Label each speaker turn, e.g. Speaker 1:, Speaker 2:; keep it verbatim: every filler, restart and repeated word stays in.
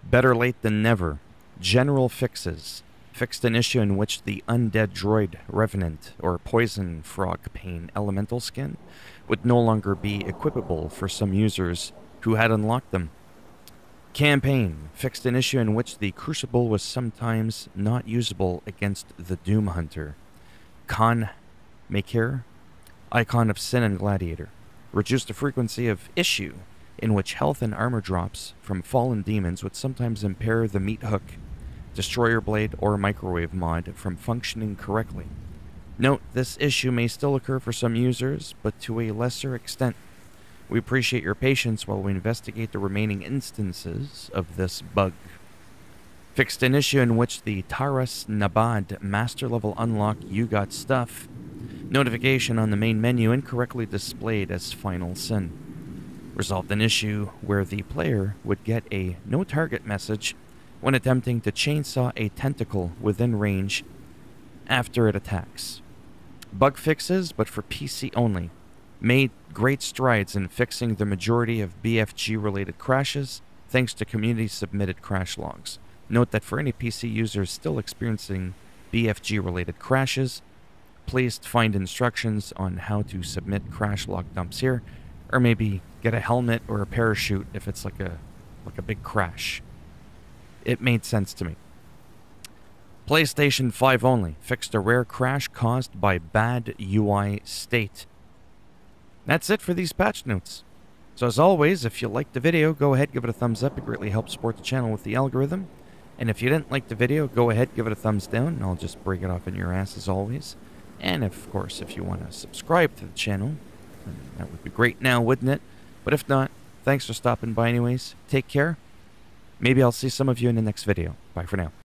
Speaker 1: Better late than never. General fixes. Fixed an issue in which the undead droid revenant or poison frog pain elemental skin would no longer be equipable for some users who had unlocked them. Campaign fixed an issue in which the crucible was sometimes not usable against the Doom Hunter. Con Makir, icon of Sin and Gladiator, reduced the frequency of issue in which health and armor drops from fallen demons would sometimes impair the meat hook, destroyer blade, or microwave mod from functioning correctly. Note, this issue may still occur for some users, but to a lesser extent. We appreciate your patience while we investigate the remaining instances of this bug. Fixed an issue in which the Taras Nabad master level unlock You Got Stuff notification on the main menu incorrectly displayed as Final Sin. Resolved an issue where the player would get a no target message when attempting to chainsaw a tentacle within range after it attacks. Bug fixes, but for P C only, made great strides in fixing the majority of B F G-related crashes thanks to community-submitted crash logs. Note that for any P C users still experiencing B F G-related crashes, please find instructions on how to submit crash log dumps here, or maybe get a helmet or a parachute if it's like a like a big crash. It made sense to me. PlayStation five only fixed a rare crash caused by bad U I state. That's it for these patch notes. So as always, if you liked the video, go ahead, give it a thumbs up. It greatly helps support the channel with the algorithm. And if you didn't like the video, go ahead, give it a thumbs down, and I'll just break it off in your ass as always. And of course, if you want to subscribe to the channel, then that would be great now, wouldn't it? But if not, thanks for stopping by anyways. Take care. Maybe I'll see some of you in the next video. Bye for now.